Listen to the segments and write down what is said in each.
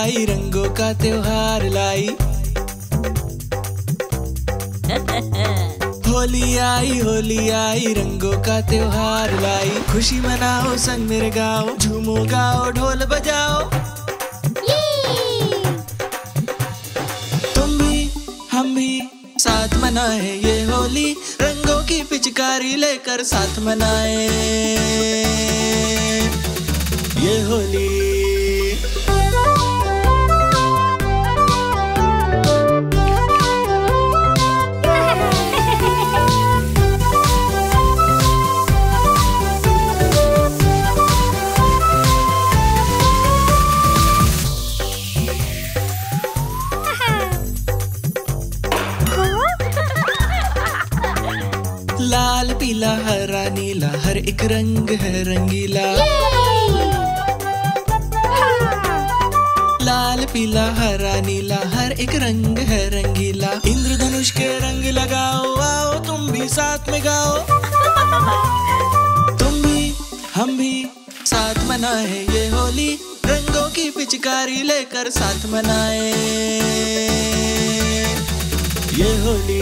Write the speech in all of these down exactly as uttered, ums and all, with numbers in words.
आई रंगों का त्योहार लाई। होली आई होली आई रंगों का त्योहार लाई। खुशी मनाओ संग मेरे गाओ, झूमो गाओ ढोल बजाओ। तुम भी हम भी साथ मनाए ये होली, रंगों की पिचकारी लेकर साथ मनाए ये होली। लाल पीला हरा नीला हर एक रंग है रंगीला। लाल पीला हरा नीला हर एक रंग है रंगीला। इंद्रधनुष के रंग लगाओ, आओ तुम भी साथ में गाओ। तुम भी हम भी साथ मनाए ये होली, रंगों की पिचकारी लेकर साथ मनाए ये होली।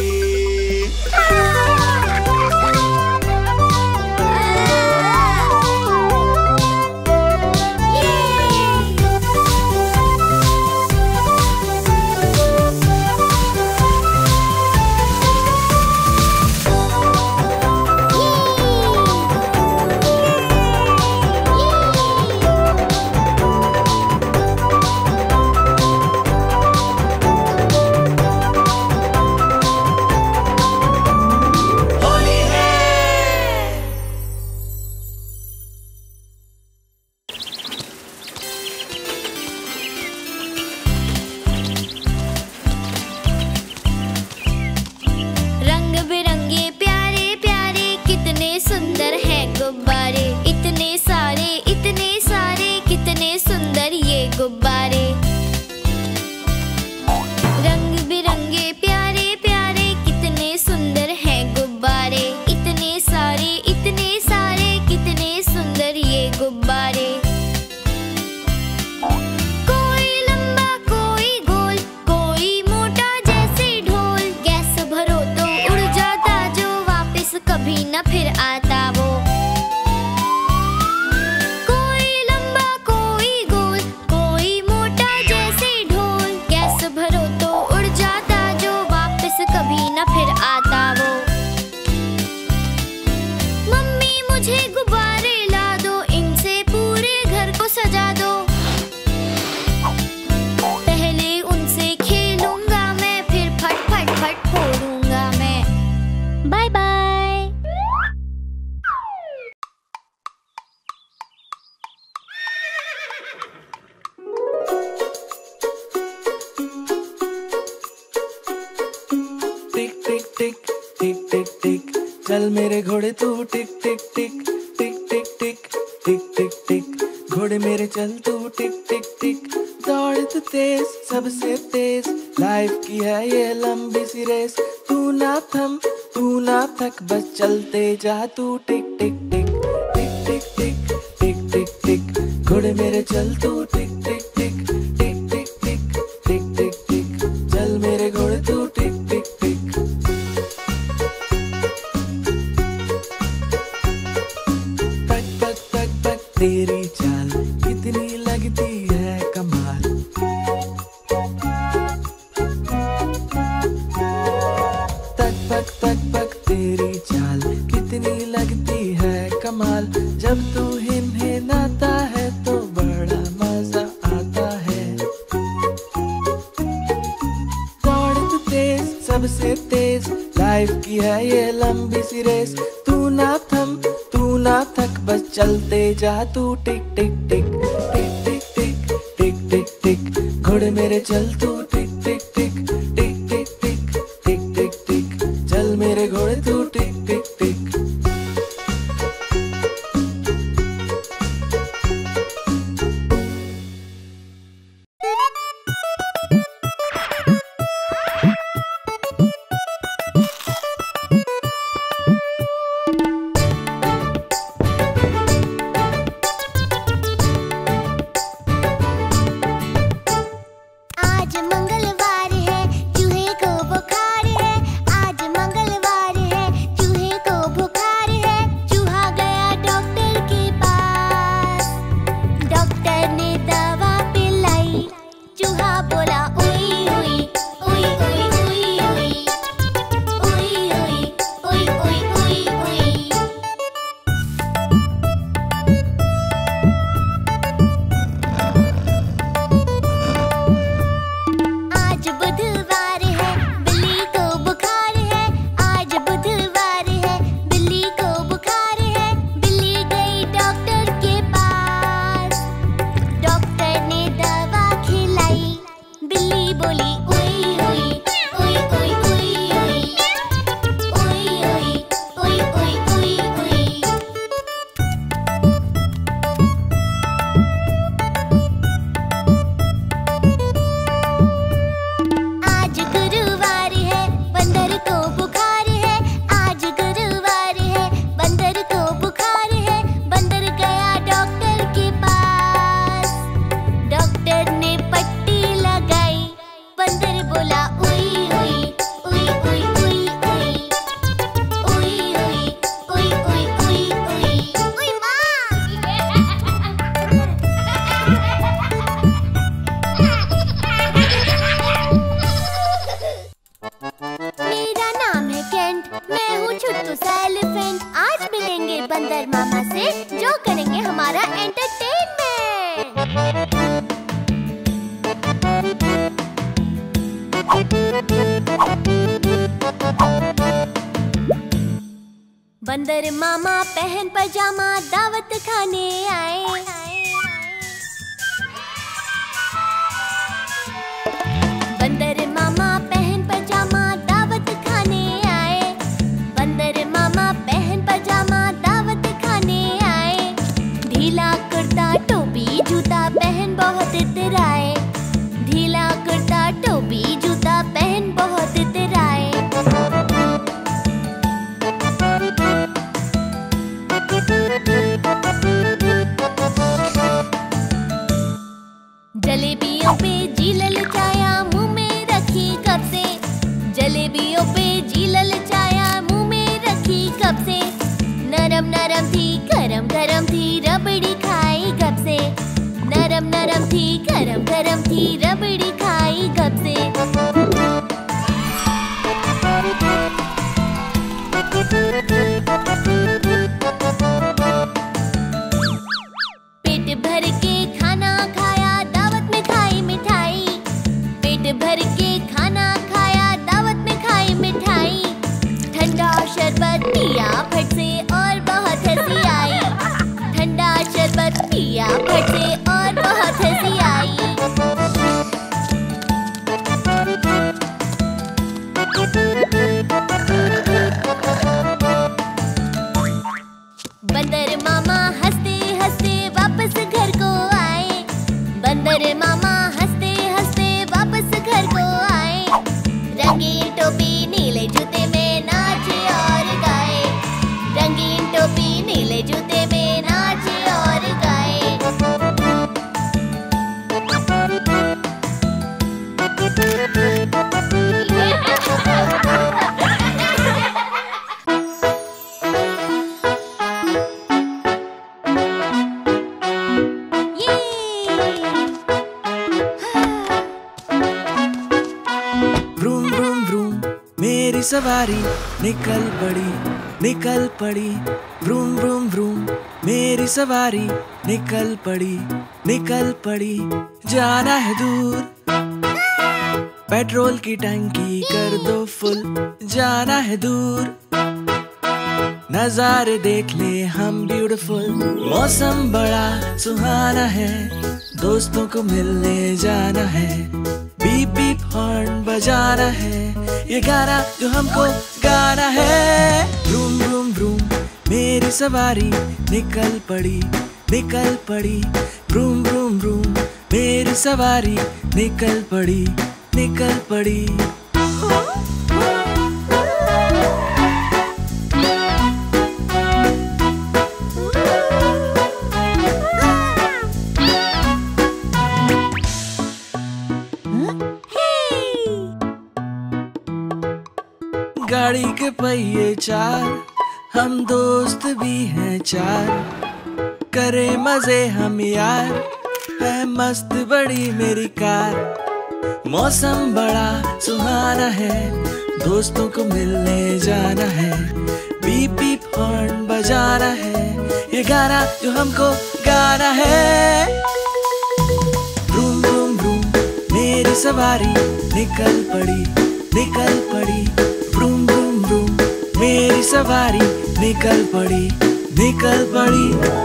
चल मेरे घोड़े तू टिक टिक टिक टिक टिक टिक टिक टिक टिक। घोड़े मेरे चल तू टिक टिक टिक। दौड़ तू तेज सबसे तेज, लाइफ की है ये लंबी सी रेस। तू ना थम तू ना थक बस चलते जा तू टिक टिक टिक टिक टिक टिक टिक टिक टिक। घोड़े मेरे चल तू टिक टिक टिक टिक टिक टिक टिक टिक टिक। चल मेरे घोड़े तू टिक टिक टिक। तेरी चाल कितनी लगती है कमाल। तक पक तक पक तेरी चाल कितनी लगती है कमाल। जब तू हिम हिमाता है तो बड़ा मजा आता है। दौड़ तू तेज सबसे तेज, लाइफ की है ये लंबी सी रेस। तू ना थम तू ना थक बस चलते जा तू टिक टिक टिक टिक टिक टिक टिक टिक टिक। घोड़े मेरे चल तू टिक टिक टिक टिक टिक टिक टिक टिक टिक। चल मेरे घोड़े तू टिक टिक टिक। चूहा बोला उई उई उई उई उई उई उई उई उई उई उई। आज बुधवार है, बिल्ली को बुखार है। आज बुधवार है, बिल्ली को बुखार है। बिल्ली गई डॉक्टर के पास। डॉक्टर ने दवा खिलाई। बिल्ली बोली उई उई उई उई उई उई उई उई उई उई उई। आज गुरुवार है, बंदर को बुखार है। आज गुरुवार है, बंदर को बुखार है। बंदर गया डॉक्टर के पास। डॉक्टर ने पट्टी लगाई। बंदर बोला उई उई उई उई उई उई उई उई उई उई उई उई माँ। मेरा नाम है केंट, मैं हूँ छुट्टू सा एलिफेंट। आज मिलेंगे बंदर मामा से, जो करेंगे हमारा एंटरटेनमेंट। बंदर मामा पहन पजामा दावत खाने आए। बंदर मामा पहन पजामा दावत खाने आए। बंदर मामा पहन पजामा दावत खाने आए। ढीला कुर्ता टोपी जूता पहन बहुत इतराए। ढीला कुर्ता टोपी जूता पहन बहुत इतराए। जलेबियों पे जी ललचाया, मुंह में रखी कब से। जलेबियों पे जी ललचाया, मुंह में रखी कब से। नरम नरम थी गरम गरम थी, रबड़ी खाई कब से। नरम नरम थी गरम गरम थी, रबड़ी खाई कब से। पेट भर के खाना खाया, दावत में खाई मिठाई। पेट भर के खाना खाया, दावत में खाई मिठाई। ठंडा शरबत पिया फट से और बहुत हंसी आई। ठंडा शरबत पिया फट से और बहुत हंसी आई। बंदर मामा हंसते हंसते वापस घर को आए। बंदर मामा हंसते हंसते वापस घर को आए। रंगीन टोपी नीले जूते में नाचे और गाए। रंगीन टोपी नीले जूते में नाचे और गाए। व्रूम व्रूम व्रूम मेरी सवारी निकल पड़ी निकल पड़ी। व्रूम व्रूम व्रूम मेरी सवारी निकल पड़ी निकल पड़ी। जाना है दूर, पेट्रोल की टंकी कर दो फुल। जाना है दूर, नजारे देख ले हम ब्यूटीफुल। मौसम बड़ा सुहाना है, दोस्तों को मिलने जाना है। बीप बीप हॉर्न बजाना है, ये गाना जो हमको गाना है। व्रूम व्रूम व्रूम मेरी सवारी निकल पड़ी निकल पड़ी। व्रूम व्रूम व्रूम मेरी सवारी निकल पड़ी निकल पड़ी। गाड़ी के पहिए चार, हम दोस्त भी हैं चार। करे मजे हम यार, है मस्त बड़ी मेरी कार। मौसम बड़ा सुहाना है, दोस्तों को मिलने जाना है, बीप बीप हॉर्न बजाना है, ये गाना जो हमको गाना है। ब्रूम ब्रूम ब्रूम मेरी सवारी निकल पड़ी, निकल पड़ी। ब्रूम ब्रूम ब्रूम मेरी सवारी निकल पड़ी, निकल पड़ी।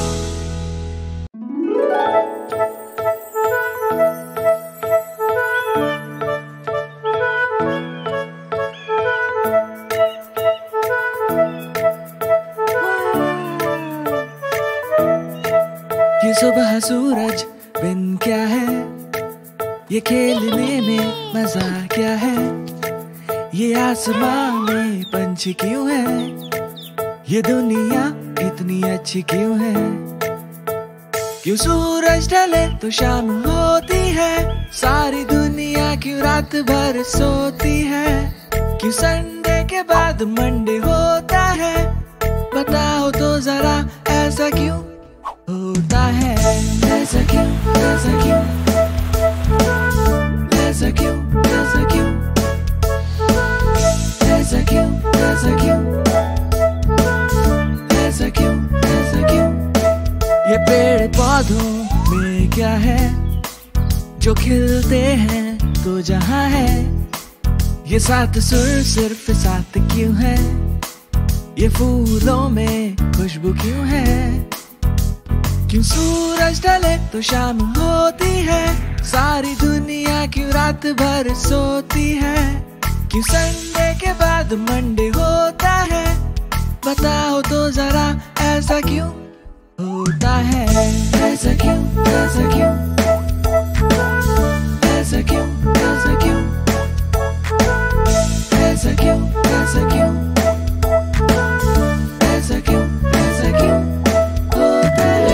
ये सुबह सूरज बिन क्या है, ये खेलने में मजा क्या है, ये आसमां में पंछी क्यों है, ये दुनिया इतनी अच्छी क्यों है। क्यों सूरज ढले तो शाम होती है, सारी दुनिया क्यों रात भर सोती है। क्यों संडे के बाद मंडे होता है, बताओ तो जरा ऐसा क्यों होता है। ऐसा क्यों, ऐसा क्यों, ऐसा क्यों, ऐसा क्यों, ऐसा क्यों, ऐसा क्यों, ऐसा क्यों, ऐसा क्यों। ये पेड़ पौधों में क्या है, जो खिलते हैं तो जहाँ है, ये सात सुर सिर्फ सात क्यों है, ये फूलों में खुशबू क्यों है। क्यों सूरज ढले तो शाम होती है, सारी दुनिया क्यों रात भर सोती है। क्यों संडे के बाद मंडे होता है, बताओ तो जरा ऐसा क्यों होता है। ऐसा क्यों, ऐसा क्यों, ऐसा क्यों, ऐसा क्यों, ऐसा क्यों, ऐसा क्यों, ऐसा क्यों, ऐसा क्यों होता है।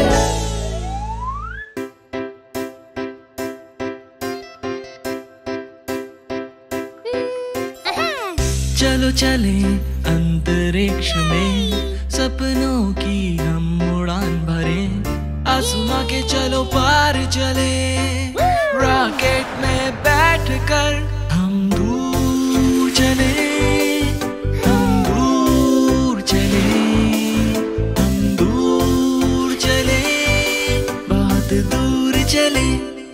चलो चले अंतरिक्ष में, सपनों की हम उड़ान भरें, आसमां के चलो पार चले, रॉकेट में बैठकर हम दूर चले, हम दूर चले, हम दूर चले, बहुत दूर चले।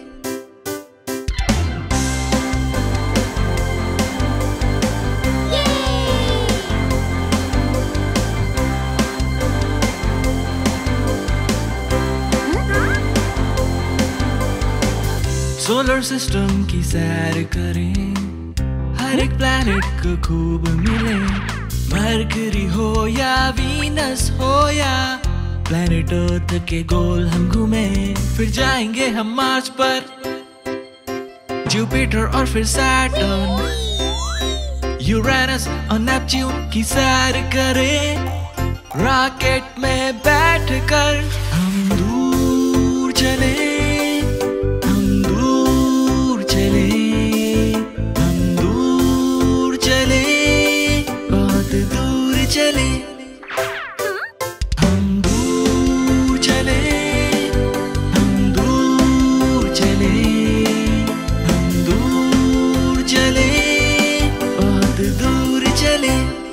सोलर सिस्टम की सैर करें, हर एक प्लैनेट को खूब मिले, मरकरी हो या वीनस हो या प्लैनेट अर्थ के गोल हम घूमे। फिर जाएंगे हम मार्स पर, जुपिटर और फिर सैटर्न, यूरेनस और नेपच्यून की सैर करें, रॉकेट में बैठकर हम दूर चले, चले, हम दूर चले, हम दूर चले, हम दूर चले, बहुत दूर चले।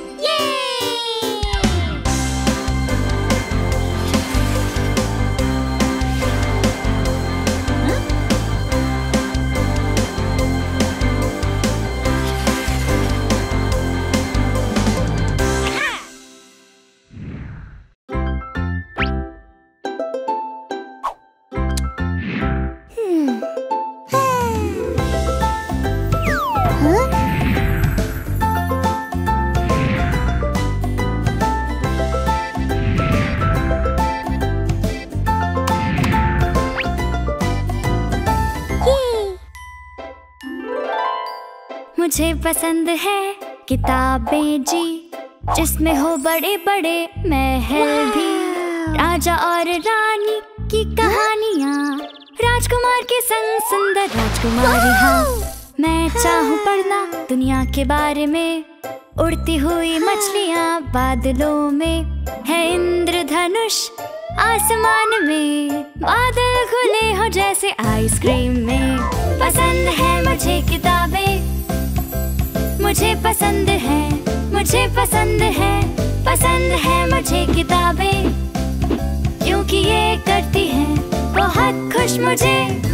मुझे पसंद है किताबें जी, जिसमें हो बड़े बड़े महल भी, राजा और रानी की कहानियाँ, राजकुमार के संग सुंदर राजकुमारी। हाँ, मैं चाहूँ पढ़ना दुनिया के बारे में, उड़ती हुई मछलियाँ बादलों में, है इंद्रधनुष आसमान में बादल खुले हो जैसे आइसक्रीम में। पसंद है मुझे किताबें, मुझे पसंद है, मुझे पसंद है, पसंद है मुझे किताबें, क्योंकि ये करती हैं बहुत खुश मुझे।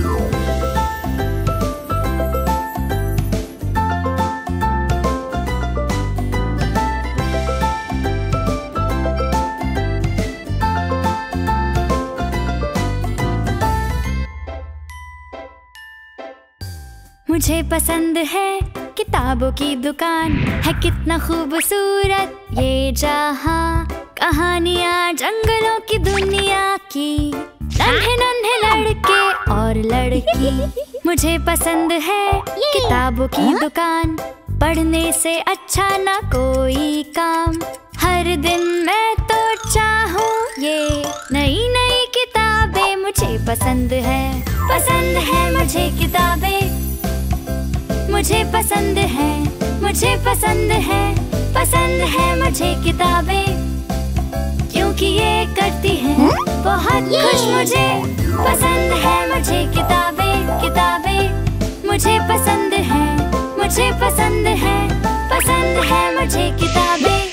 मुझे पसंद है किताबों की दुकान, है कितना खूबसूरत ये जहां। कहानियां जंगलों की दुनिया की, नन्हे नन्हे लड़के और लड़की। मुझे पसंद है किताबों की दुकान, पढ़ने से अच्छा ना कोई काम। हर दिन मैं तो चाहूँ ये नई नई किताबें, मुझे पसंद है, पसंद है मुझे किताबें, मुझे पसंद है, मुझे पसंद है, पसंद है मुझे किताबें, क्योंकि ये करती हैं बहुत खुश मुझे। पसंद है मुझे किताबें, किताबें, मुझे पसंद है, मुझे पसंद है, पसंद है मुझे किताबें।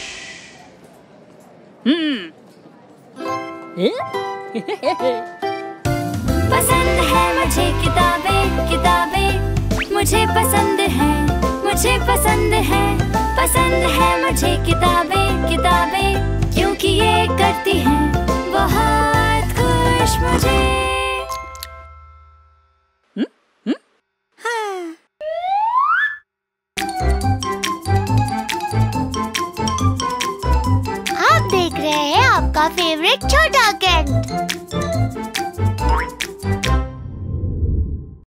पसंद है मुझे किताबें, किताबें, मुझे पसंद है, मुझे पसंद है, पसंद है मुझे किताबें, किताबें, क्योंकि ये करती हैं बहुत खुश मुझे। हाँ। आप देख रहे हैं आपका फेवरेट छोटा कैंट।